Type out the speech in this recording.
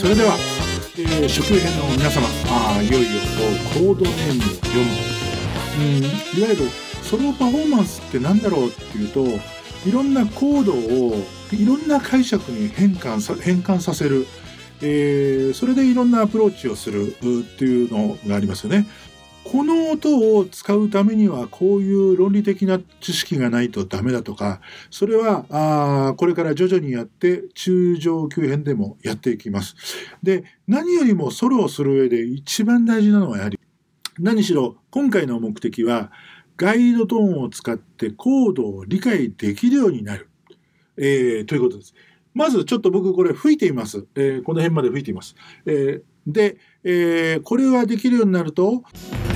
それでは、初級編の皆様、いよいよコードネームを読む。いわゆるソロパフォーマンスって何だろうっていうと、いろんなコードをいろんな解釈に変換させる、それでいろんなアプローチをするっていうのがありますよね。この音を使うためにはこういう論理的な知識がないとダメだとか、それはこれから徐々にやって中上級編でもやっていきます。で、何よりもソロをする上で一番大事なのはやはり、何しろ今回の目的はガイドトーンを使ってコードを理解できるようになる、ということです。まずちょっと僕これ吹いています。この辺まで吹いています。で、これができるようになると